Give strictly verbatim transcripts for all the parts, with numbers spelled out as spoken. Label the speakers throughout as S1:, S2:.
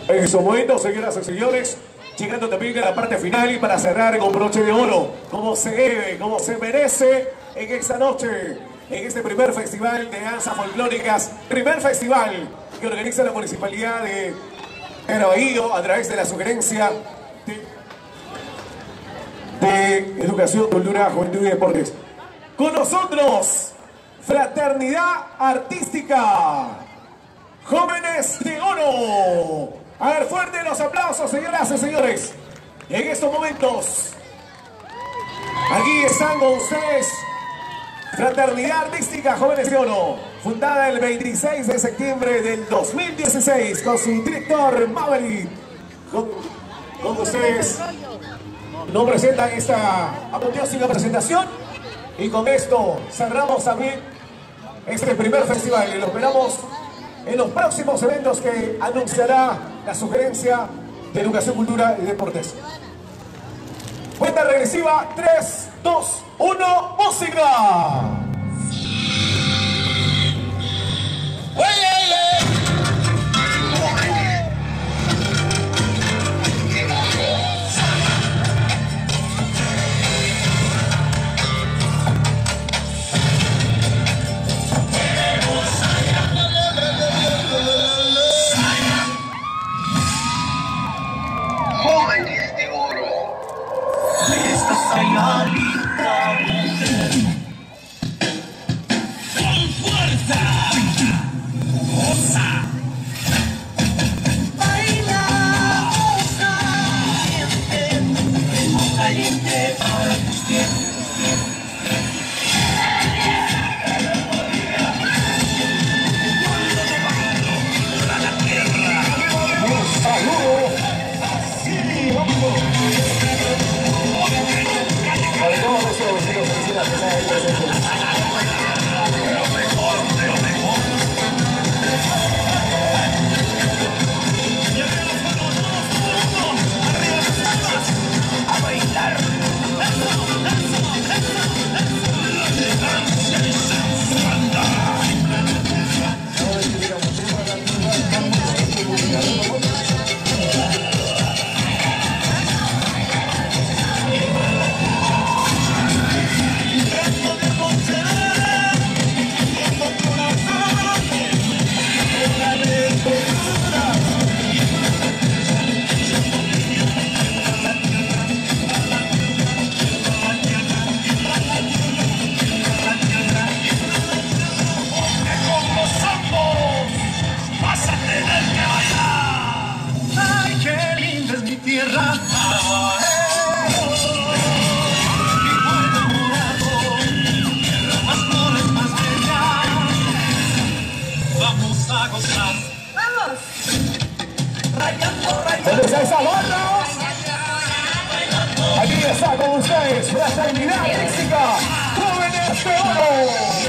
S1: En estos momentos, señoras y señores, llegando también a la parte final y para cerrar con broche de oro, como se debe, como se merece en esta noche, en este primer festival de danzas folclóricas, primer festival que organiza la Municipalidad de Caraballo a través de la sugerencia de, de Educación, Cultura, Juventud y Deportes. Con nosotros, Fraternidad Artística, Jóvenes de Oro. A ver, fuerte los aplausos, señoras y señores. En estos momentos, aquí están con ustedes, Fraternidad Artística Jóvenes de Oro, fundada el veintiséis de septiembre del dos mil dieciséis, con su director Maverick. Con, con ustedes nos presentan esta apoteósica presentación y con esto cerramos también este primer festival y lo esperamos en los próximos eventos que anunciará la sugerencia de Educación, Cultura y Deportes. Cuenta regresiva, tres, dos, uno, música.
S2: Jóvenes de Oro. Estás allá, linda mujer. Con fuerza. Goza. Baila, goza. Caliente, caliente para tus pies.
S1: ¿Dónde está esa banda? Aquí está con ustedes, Fraternidad Artística, Jóvenes de Oro.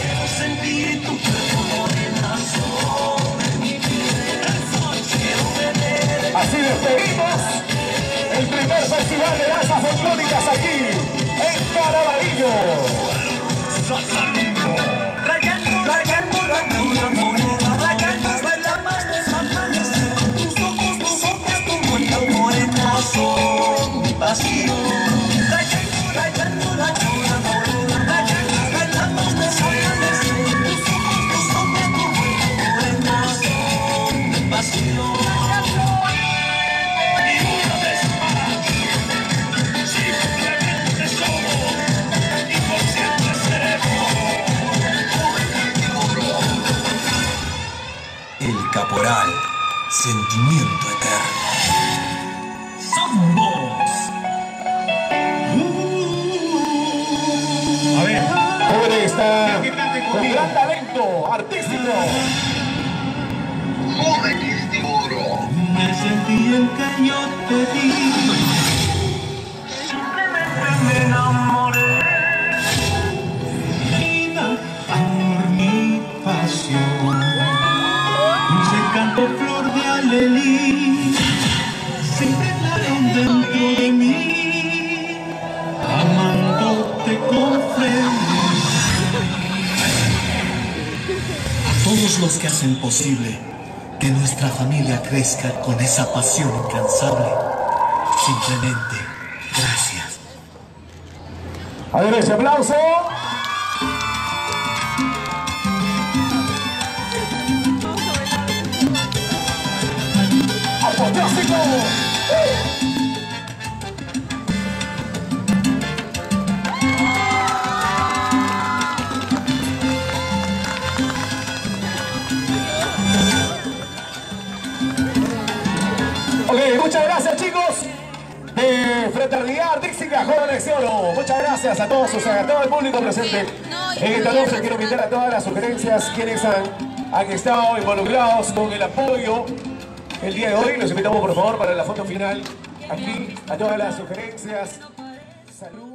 S1: Así despedimos el primer festival de danzas folclóricas aquí, en Caraballo. Rayando, rayando, rayando, morena, rayando, bailamos de amanecer. Tus ojos, tus ojos, tu cuenta morena son mi pasión. Rayando, rayando, rayando, morena, rayando, bailamos de amanecer. Tus ojos, tus ojos, tu cuenta morena son mi pasión.
S3: El Caporal, sentimiento eterno. Somos.
S1: A ver, joven está con gran talento artístico.
S2: Jóvenes de Oro.
S3: Me sentí el que yo te di. Simplemente me enamoré. Vida, amor, mi pasión. Dulce canto, flor de alelí, se impregnaron dentro de mí, amándote con frenesí. A todos los que hacen posible que nuestra nuestra familia crezca con esa pasión incansable. Simplemente, gracias.
S1: A ver ese aplauso. ¡Fantástico! Ok, muchas gracias chicos de Fraternidad Artística Jóvenes de Oro. Muchas gracias a todos, o sea, a todo el público presente en esta noche. Quiero invitar a todas las sugerencias quienes han, han estado involucrados con el apoyo el día de hoy. Los invitamos por favor para la foto final aquí a todas las sugerencias. Salud.